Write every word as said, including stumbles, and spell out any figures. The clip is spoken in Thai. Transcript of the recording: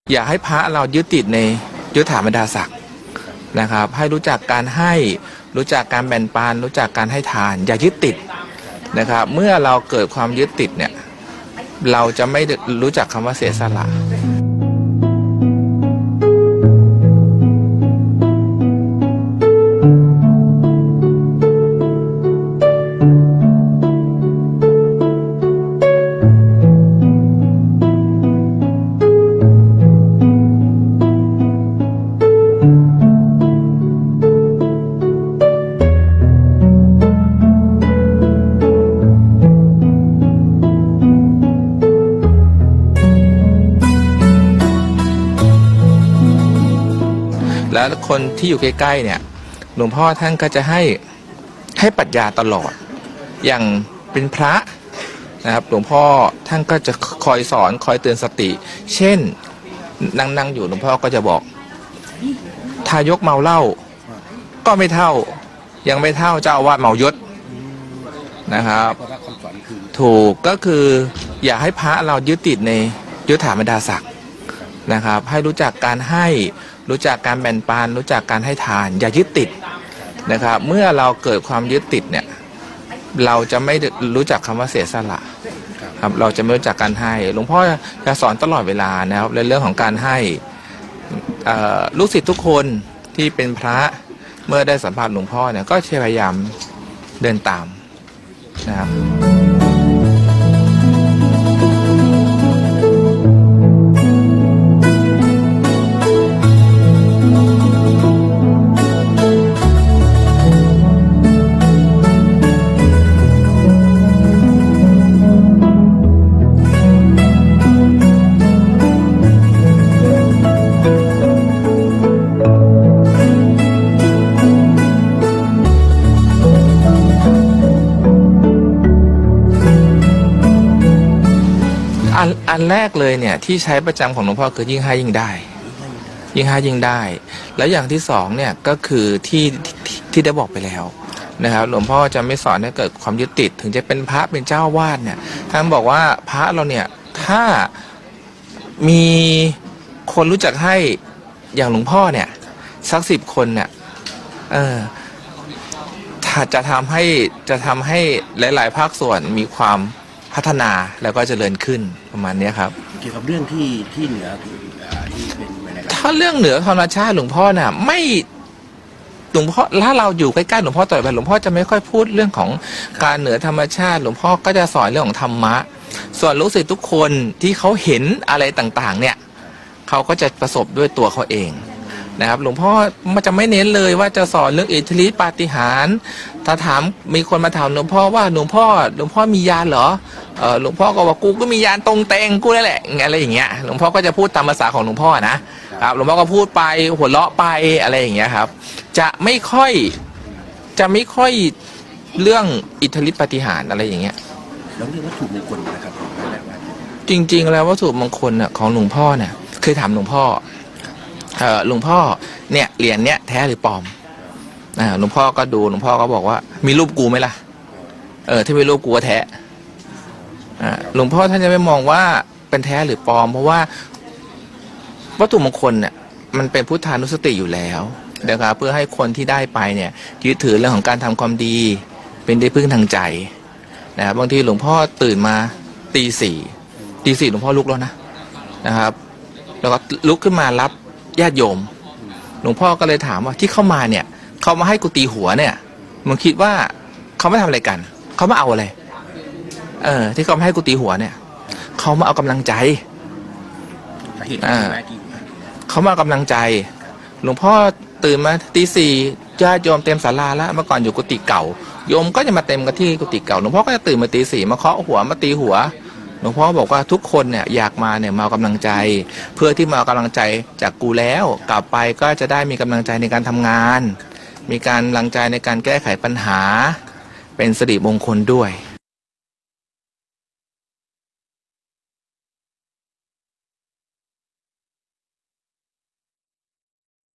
อยากให้พระเรายึดติดในยศถาบรรดาศักดิ์นะครับให้รู้จักการให้รู้จักการแบ่งปันรู้จักการให้ทานอย่ายึดติดนะครับเมื่อเราเกิดความยึดติดเนี่ยเราจะไม่รู้จักคำว่าเสียสละแล้วคนที่อยู่ใกล้ๆเนี่ยหลวงพ่อท่านก็จะให้ให้ปรัชญาตลอดอย่างเป็นพระนะครับหลวงพ่อท่านก็จะคอยสอนคอยเตือนสติเช่นนั่งนั่งอยู่หลวงพ่อก็จะบอกทายกเมาเหล้าก็ไม่เท่ายังไม่เท่าเจ้าอาวาสเมายศนะครับถูกก็คืออย่าให้พระเรายึดติดในยศถาบรรดาศักดิ์นะครับให้รู้จักการให้รู้จักการแบ่งปันรู้จักการให้ทานอย่ายึดติดนะครับเมื่อเราเกิดความยึดติดเนี่ยเราจะไม่รู้จักคำว่าเสียสละครับเราจะไม่รู้จักการให้หลวงพ่อจะสอนตลอดเวลานะครับในเรื่องของการให้ลูกศิษย์ทุกคนที่เป็นพระเมื่อได้สัมผัสหลวงพ่อเนี่ยก็พยายามเดินตามนะครับอันอันแรกเลยเนี่ยที่ใช้ประจำของหลวงพ่อคือยิ่งให้ยิ่งได้ยิ่งให้ยิ่งได้แล้วอย่างที่สองเนี่ยก็คือที่ที่ได้บอกไปแล้วนะครับหลวงพ่อจะไม่สอนให้เกิดความยึดติดถึงจะเป็นพระเป็นเจ้าวาดเนี่ยท่านบอกว่าพระเราเนี่ยถ้ามีคนรู้จักให้อย่างหลวงพ่อเนี่ยสักสิบคนเนี่ยเออจะทำให้จะทำให้หลายๆภาคส่วนมีความพัฒนาแล้วก็เจริญขึ้นประมาณนี้ครับเกี่ยวกับเรื่องที่ที่เหนือที่เป็นอะไรถ้าเรื่องเหนือธรรมชาติหลวงพ่อน่ะไม่หลวงพ่อถ้าเราอยู่ใกล้ๆหลวงพ่อต่อยไปหลวงพ่อจะไม่ค่อยพูดเรื่องของการเหนือธรรมชาติหลวงพ่อก็จะสอนเรื่องของธรรมะส่วนลูกศิษย์ทุกคนที่เขาเห็นอะไรต่างๆเนี่ยเขาก็จะประสบด้วยตัวเขาเองนะครับหลวงพ่อมันจะไม่เน้นเลยว่าจะสอนเรื่องอิทธิฤทธิปาฏิหาริย์ถ้าถามมีคนมาถามหลวงพ่อว่าหลวงพ่อหลวงพ่อมียานเหรอเออหลวงพ่อก็ว่ากูก็มียานตรงเตงกูนั่นแหละอะไรอย่างเงี้ยหลวงพ่อก็จะพูดตามภาษาของหลวงพ่อนะครับหลวงพ่อก็พูดไปหัวเราะไปอะไรอย่างเงี้ยครับจะไม่ค่อยจะไม่ค่อยเรื่องอิทธิฤทธิปาฏิหาริย์อะไรอย่างเงี้ยแล้วเรื่องวัตถุมงคลนะครับจริงๆแล้ววัตถุมงคลเนี่ยของหลวงพ่อเนี่ยเคยถามหลวงพ่อเออหลวงพ่อเนี่ยเหรียญเนี้ยแท้หรือปลอมอ่าหลวงพ่อก็ดูหลวงพ่อก็บอกว่ามีรูปกูไหมล่ะเออถ้ามีรูปกูก็แท้อ่าหลวงพ่อท่านจะไม่มองว่าเป็นแท้หรือปลอมเพราะว่าวัตถุมงคลเนี่ยมันเป็นพุทธานุสติอยู่แล้วนะครับเพื่อให้คนที่ได้ไปเนี่ยยึดถือเรื่องของการทำความดีเป็นที่พึ่งทางใจนะครับบางทีหลวงพ่อตื่นมาตีสี่ตีสี่หลวงพ่อลุกแล้วนะนะครับแล้วก็ลุกขึ้นมารับญาติโยมหลวงพ่อก็เลยถามว่าที่เข้ามาเนี่ยเขามาให้กูตีหัวเนี่ยมึงคิดว่าเขาไม่ทำอะไรกันเขามาเอาอะไรเออที่เขามาให้กูตีหัวเนี่ยเขามาเอากำลังใจอ่าเขามาเอากำลังใจหลวงพ่อตื่นมาตีสี่ญาติโยมเต็มศาลาแล้วเมื่อก่อนอยู่กุฏิเก่าโยมก็จะมาเต็มกันที่กุฏิเก่าหลวงพ่อก็จะตื่นมาตีสี่มาเคาะหัวมาตีหัวหลวงพ่อบอกว่าทุกคนเนี่ยอยากมาเนี่ยมาเอากำลังใจเพื่อที่มาเอากำลังใจจากกูแล้วกลับไปก็จะได้มีกำลังใจในการทำงานมีการกำลังใจในการแก้ไขปัญหาเป็นสิริมงคลด้วย